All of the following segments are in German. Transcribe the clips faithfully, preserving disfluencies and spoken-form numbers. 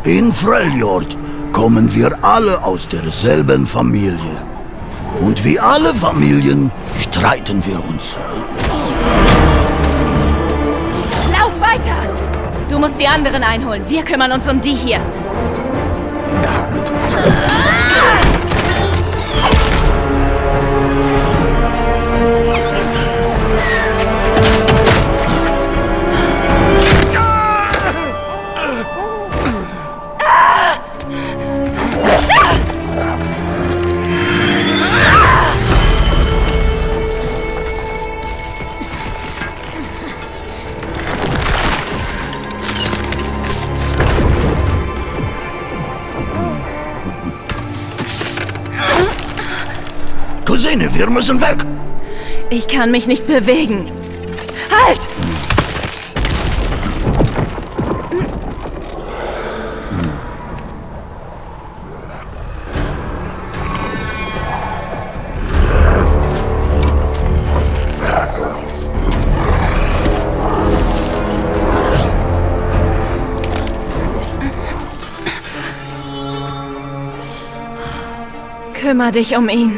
In Freljord kommen wir alle aus derselben Familie. Und wie alle Familien streiten wir uns. Lauf weiter! Du musst die anderen einholen. Wir kümmern uns um die hier. Cousine, wir müssen weg. Ich kann mich nicht bewegen. Halt! Kümmer dich um ihn.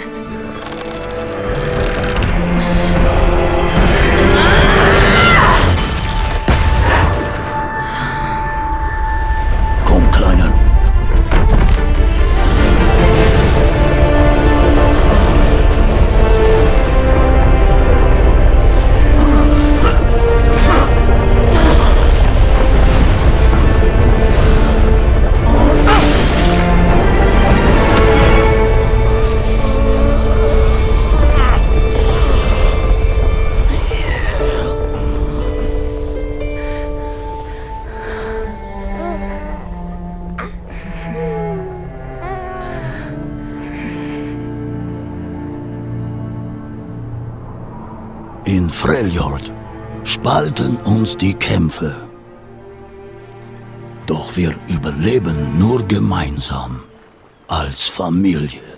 Komm, Kleiner. In Freljord spalten uns die Kämpfe. Doch wir überleben nur gemeinsam, als Familie.